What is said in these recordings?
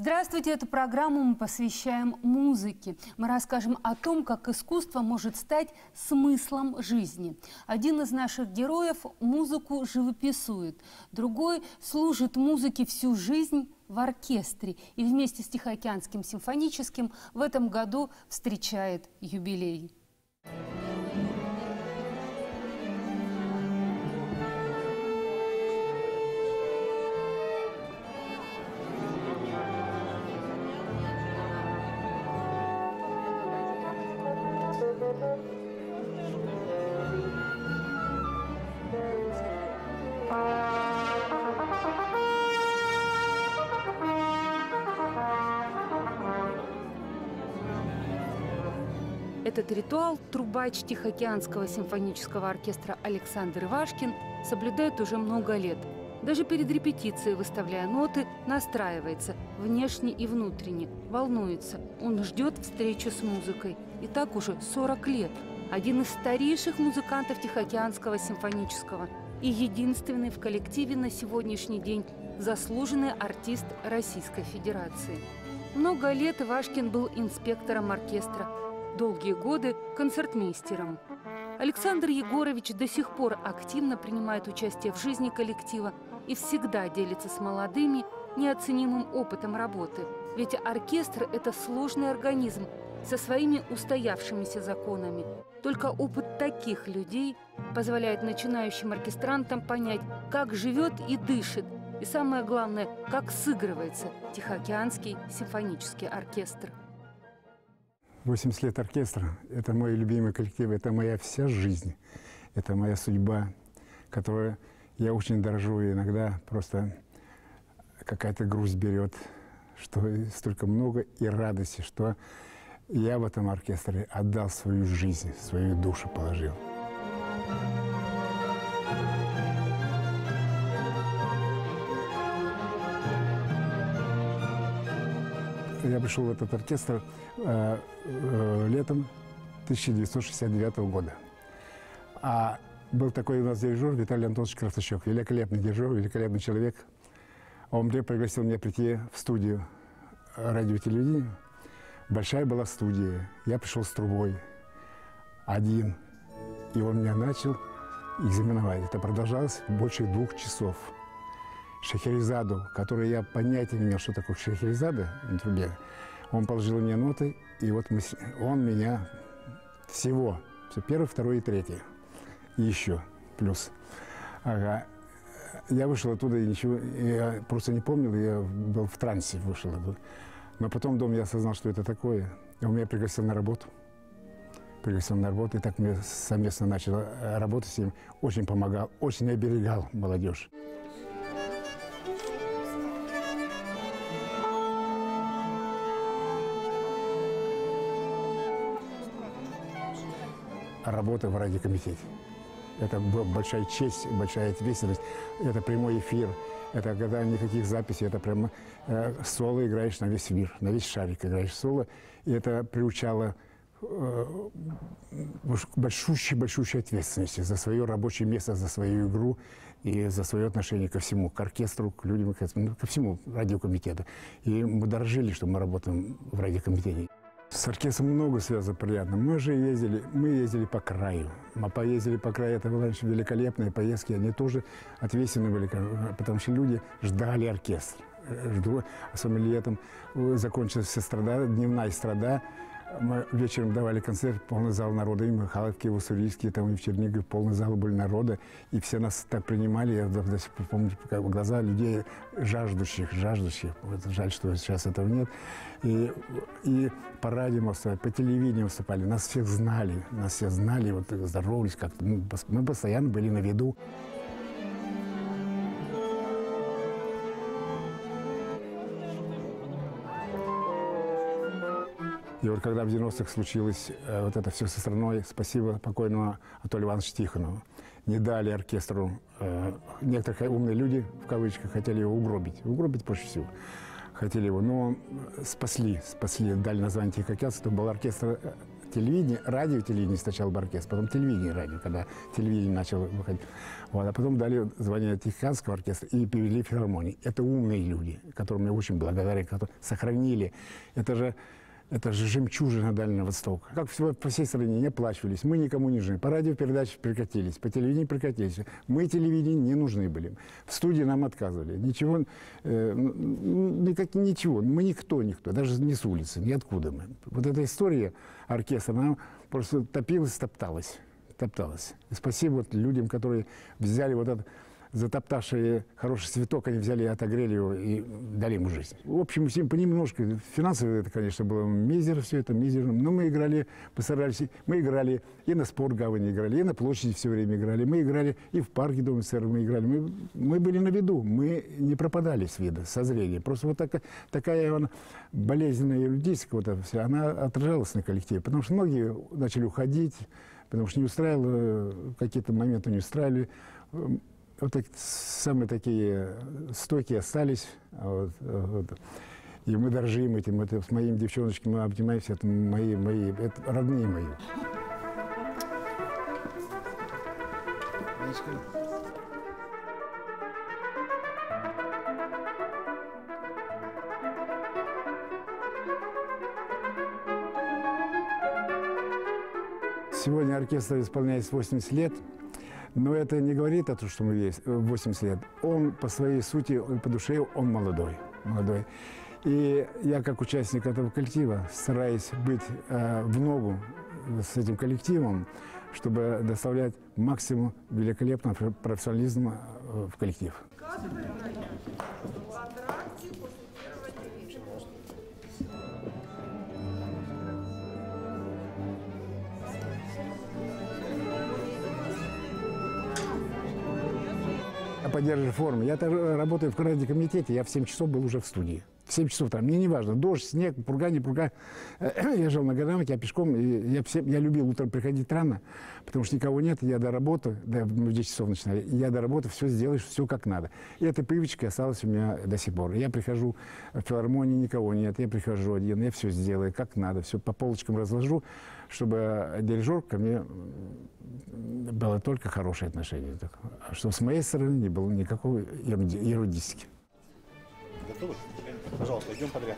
Здравствуйте! Эту программу мы посвящаем музыке. Мы расскажем о том, как искусство может стать смыслом жизни. Один из наших героев музыку живописует, другой служит музыке всю жизнь в оркестре и вместе с Тихоокеанским симфоническим в этом году встречает юбилей. Этот ритуал трубач Тихоокеанского симфонического оркестра Александр Ивашкин соблюдает уже много лет. Даже перед репетицией, выставляя ноты, настраивается внешне и внутренне, волнуется. Он ждет встречи с музыкой. И так уже 40 лет. Один из старейших музыкантов Тихоокеанского симфонического и единственный в коллективе на сегодняшний день заслуженный артист Российской Федерации. Много лет Ивашкин был инспектором оркестра, долгие годы концертмейстером. Александр Егорович до сих пор активно принимает участие в жизни коллектива и всегда делится с молодыми неоценимым опытом работы. Ведь оркестр – это сложный организм со своими устоявшимися законами. Только опыт таких людей позволяет начинающим оркестрантам понять, как живет и дышит, и самое главное, как сыгрывается Тихоокеанский симфонический оркестр. 80 лет оркестра – это мой любимый коллектив, это моя вся жизнь, это моя судьба, которой я очень дорожу, и иногда просто какая-то грусть берет, что столько много и радости, что я в этом оркестре отдал свою жизнь, свою душу положил. Я пришел в этот оркестр летом 1969 года. А был такой у нас дирижер Виталий Антонович Кравцачок, великолепный дирижер, великолепный человек. Он пригласил меня прийти в студию радио и телевидения. Большая была студия. Я пришел с трубой один. И он меня начал экзаменовать. Это продолжалось больше 2 часов. Шахерезаду, которую я понятия не имел, что такое Шахерезада на трубе. Он положил мне ноты, и вот он меня всего, все первое, второе и третье. И еще плюс. Ага. Я вышел оттуда, и ничего, я просто не помнил, я был в трансе, вышел оттуда. Но потом дома я осознал, что это такое. И он меня пригласил на работу. Пригласил на работу, и так мы совместно начали работать с ним. Очень помогал, очень оберегал молодежь. Работа в радиокомитете. Это была большая честь, большая ответственность. Это прямой эфир. Это когда никаких записей, это прямо соло играешь на весь мир, на весь шарик играешь соло. И это приучало большущей ответственности за свое рабочее место, за свою игру и за свое отношение ко всему, к оркестру, к людям, ко всему радиокомитету. И мы дорожили, что мы работаем в радиокомитете. С оркестром много связано приятно. Мы ездили по краю. Мы поездили по краю, это были великолепные поездки. Они тоже ответственны были, потому что люди ждали оркестр. Особенно летом закончилась эстрада, дневная эстрада. Мы вечером давали концерт, полный зал народа, и в Михайловке, и в Уссурийске, там, и в Чернигове, полный зал были народа. И все нас так принимали, я до сих пор помню, глаза людей жаждущих. Вот жаль, что сейчас этого нет. И по радио мы выступали, по телевидению выступали, нас всех знали, вот здоровались как-то. Мы постоянно были на виду. И вот когда в 90-х случилось вот это все со страной, спасибо покойному Анатолию Ивановичу Тихонову, не дали оркестру. Некоторые умные люди, в кавычках, хотели его угробить больше всего. Хотели его, но спасли, дали название Тихоокеанский, это был оркестр телевидение, радио, телевидение сначала был оркестр, потом телевидение, радио, когда телевидение начало выходить. Вот, а потом дали звание Тихоокеанского оркестра и перевели в филармонию. Это умные люди, которым я очень благодарен, которые сохранили. Это же жемчужина Дальнего Востока. Как по всей стране не оплачивались, мы никому не нужны. По радиопередаче прекратились, по телевидению прекратились. Мы телевидению не нужны были. В студии нам отказывали. Ничего, ничего. Мы никто, даже не с улицы, ниоткуда мы. Вот эта история оркестра, она просто топилась, топталась. И спасибо вот людям, которые взяли вот этот затоптавшие хороший цветок, они взяли и отогрели его и дали ему жизнь. В общем, всем понемножку. Финансово это, конечно, было мизер, все это мизерно. Но мы играли, постарались. Мы играли и на спортгавани играли, и на площади все время играли. Мы играли и в парке Дома СССР мы играли. Мы были на виду, мы не пропадали с вида, со зрения. Просто вот такая болезненная эрудистика, вот вся, она отражалась на коллективе. Потому что многие начали уходить, потому что не устраивало, какие-то моменты не устраивали. Вот самые такие стойкие остались. И мы дорожим этим. Это с моими девчоночками мы обнимаемся. Это мои, это родные мои. Сегодня оркестр исполняется 80 лет. Но это не говорит о том, что мы есть 80 лет. Он по своей сути, по душе, он молодой. И я, как участник этого коллектива, стараюсь быть в ногу с этим коллективом, чтобы доставлять максимум великолепного профессионализма в коллектив. Поддерживаю форму. Я работаю в радиокомитете, я в 7 часов был уже в студии. В 7 часов там, мне не важно, дождь, снег, пурга, не пурга. Я жил на Гадамике, я пешком, и я любил утром приходить рано, потому что никого нет, я до работы, в 10 часов начинали, я до работы все сделаешь, все как надо. И эта привычка осталась у меня до сих пор. Я прихожу в филармонии, никого нет, я прихожу один, я все сделаю как надо, все по полочкам разложу, чтобы дирижер ко мне было только хорошее отношение. Чтобы с моей стороны не было никакой эрудистики. Готовы? Пожалуйста, идем подряд.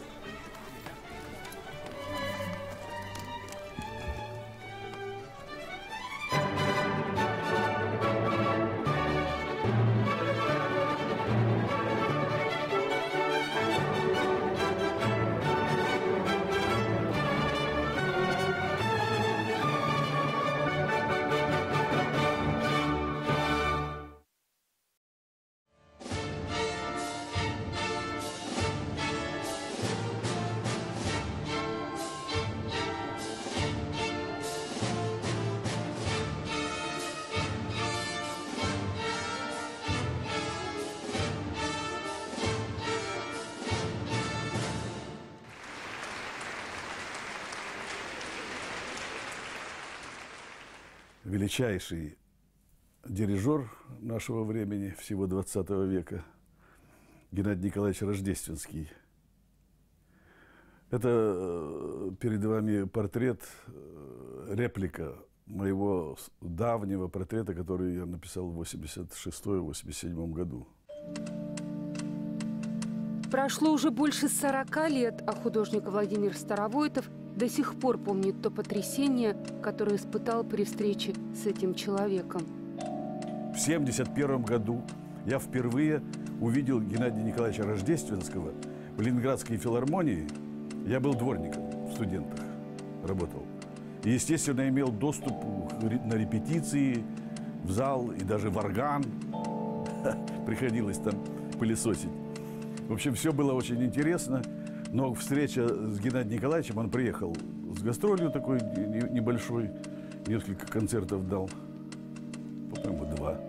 Величайший дирижер нашего времени, всего 20 века, Геннадий Николаевич Рождественский. Это перед вами портрет, реплика моего давнего портрета, который я написал в 86-87 году. Прошло уже больше 40 лет, а художник Владимир Старовойтов до сих пор помнит то потрясение, которое испытал при встрече с этим человеком. В 1971 году я впервые увидел Геннадия Николаевича Рождественского в Ленинградской филармонии. Я был дворником в «Студентах», работал. И, естественно, имел доступ на репетиции, в зал и даже в орган. Приходилось там пылесосить. В общем, все было очень интересно. Но встреча с Геннадием Николаевичем, он приехал с гастролью такой небольшой, несколько концертов дал, по-моему,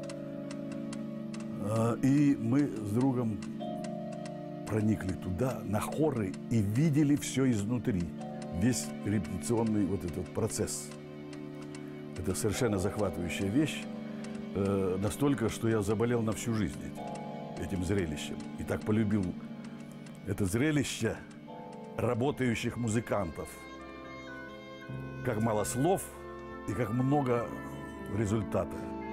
2. И мы с другом проникли туда, на хоры, и видели все изнутри, весь репетиционный вот этот процесс. Это совершенно захватывающая вещь, настолько, что я заболел на всю жизнь этим зрелищем. И так полюбил это зрелище работающих музыкантов, как мало слов и как много результата.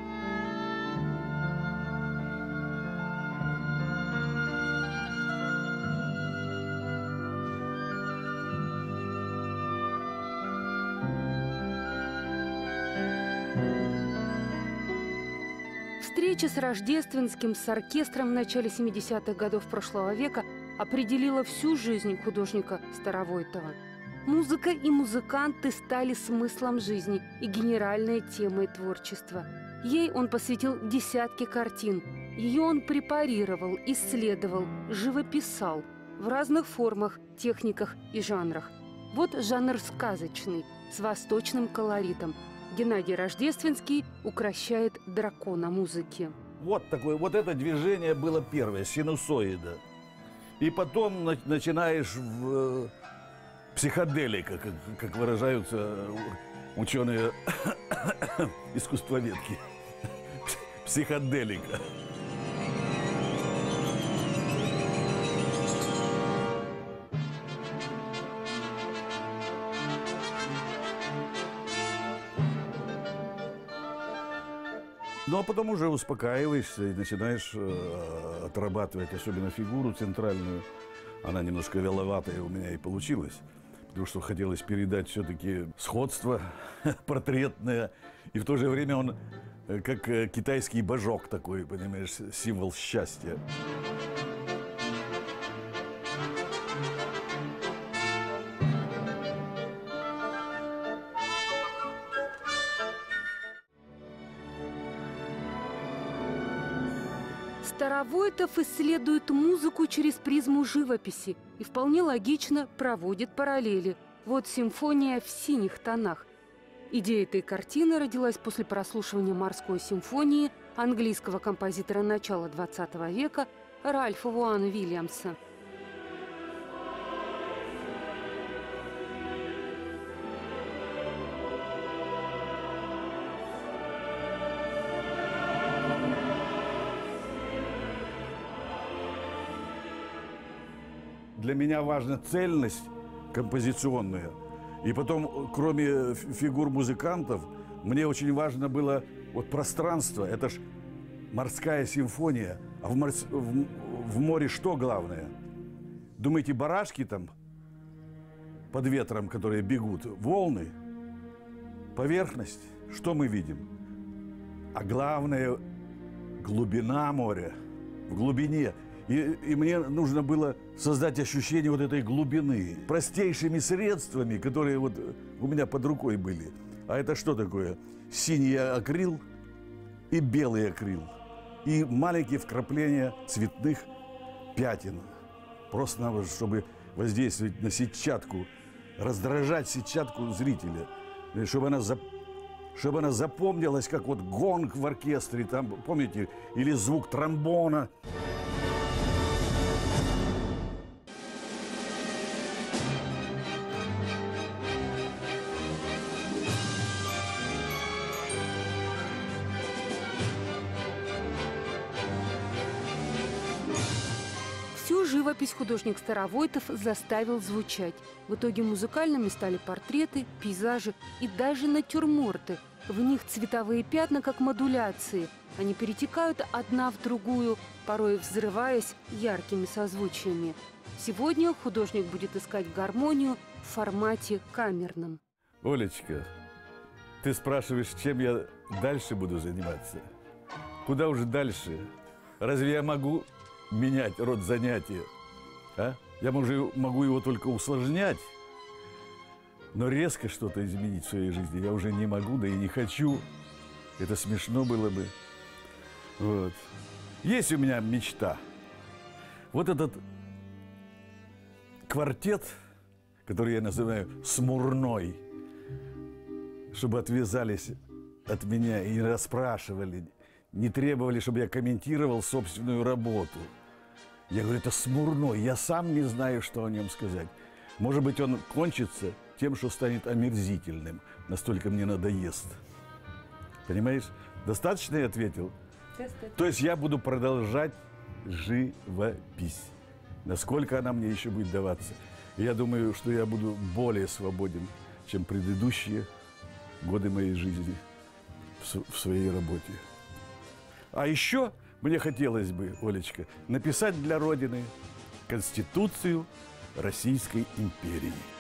Встреча с Рождественским, с оркестром в начале 70-х годов прошлого века определила всю жизнь художника Старовойтова. Музыка и музыканты стали смыслом жизни и генеральной темой творчества. Ей он посвятил десятки картин. Ее он препарировал, исследовал, живописал в разных формах, техниках и жанрах. Вот жанр сказочный, с восточным колоритом. Геннадий Рождественский укращает дракона музыки. Вот такое, вот это движение было первое, синусоида. И потом начинаешь в психоделика, как выражаются ученые искусствоведки. Психоделика. Ну, а потом уже успокаиваешься и начинаешь отрабатывать, особенно фигуру центральную. Она немножко веловатая у меня и получилась, потому что хотелось передать все-таки сходство портретное. И в то же время он как китайский божок такой, понимаешь, символ счастья. Старовойтов исследует музыку через призму живописи и вполне логично проводит параллели. Вот симфония в синих тонах. Идея этой картины родилась после прослушивания морской симфонии английского композитора начала XX века Ральфа Вуана Уильямса. Для меня важна цельность композиционная. И потом, кроме фигур музыкантов, мне очень важно было вот пространство. Это ж морская симфония. А в море что главное? Думаете, барашки там под ветром, которые бегут? Волны? Поверхность? Что мы видим? А главное – глубина моря. В глубине. И мне нужно было создать ощущение вот этой глубины простейшими средствами, которые вот у меня под рукой были. А это что такое? Синий акрил и белый акрил. И маленькие вкрапления цветных пятен. Просто чтобы воздействовать на сетчатку, раздражать сетчатку зрителя. Чтобы она запомнилась, как вот гонг в оркестре, там, помните, или звук тромбона. Живопись художник Старовойтов заставил звучать. В итоге музыкальными стали портреты, пейзажи и даже натюрморты. В них цветовые пятна как модуляции. Они перетекают одна в другую, порой взрываясь яркими созвучиями. Сегодня художник будет искать гармонию в формате камерном. Олечка, ты спрашиваешь, чем я дальше буду заниматься? Куда уже дальше? Разве я могу менять род занятия? А? Я могу его только усложнять, но резко что-то изменить в своей жизни я уже не могу, да и не хочу. Это смешно было бы. Вот. Есть у меня мечта. Вот этот квартет, который я называю «смурной», чтобы отвязались от меня и не расспрашивали, не требовали, чтобы я комментировал собственную работу. Я говорю, это смурной, я сам не знаю, что о нем сказать. Может быть, он кончится тем, что станет омерзительным. Настолько мне надоест. Понимаешь? Достаточно я ответил? То есть я буду продолжать живопись. Насколько она мне еще будет даваться. И я думаю, что я буду более свободен чем предыдущие годы моей жизни в своей работе. А еще мне хотелось бы, Олечка, написать для Родины Конституцию Российской империи.